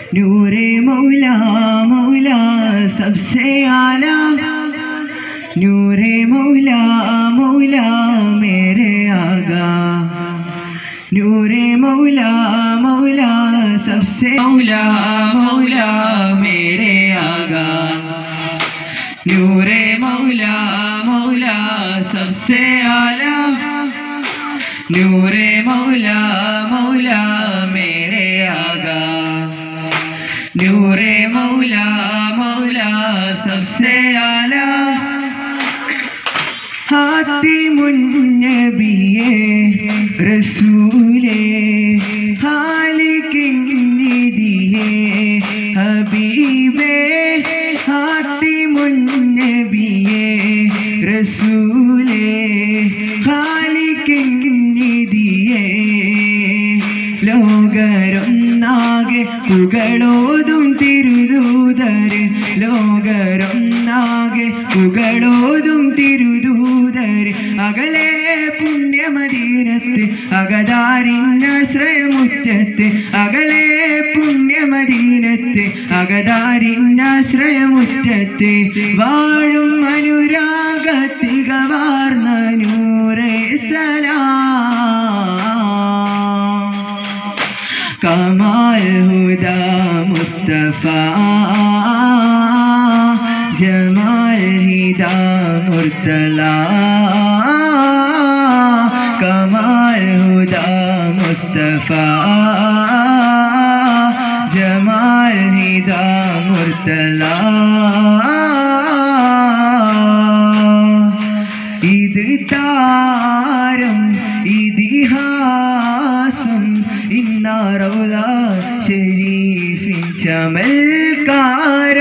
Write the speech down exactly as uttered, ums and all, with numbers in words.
नूरे मौला मौला सबसे आला, नूरे मौला मौला मेरे आगा, नूरे मौला मौला सबसे मौला मौला मेरे आगा, नूरे मौला मौला सबसे आला, नूरे मौला मौला मेरे आगा, नूरे मौला मौला सबसे आला। हातिमुन नबिये रसूले खालिकिन निदिये हबीबे, हातिमुन नबिये रसूले खालिकिन निदिये, ലോകരൊന്നാകെ പുകളോതും തിരുദൂതര്, ലോകരൊന്നാകെ പുകളോതും തിരുദൂതര്, അകലെ പുണ്യമദീനത്ത് അകതാരിന്നാശ്രയമുറ്റത്ത്, അകലെ പുണ്യമദീനത്ത് അകതാരിന്നാശ്രയമുറ്റത്ത് വാഴും അനുരാഗത്തികവാർന്ന നൂറേ സലാം, കമാൽ ഹുദാ മുസ്തഫ ജമാൽ ഹിദാ മുർത്തല, കമാൽ ഹുദാ മുസ്തഫ ജമാൽ ഹിദാ മുർത്തല, ഇത് താരം ഇതിഹാസം ഇന്നാ റൗള ശരീഫിൻ ചമൽക്കാര,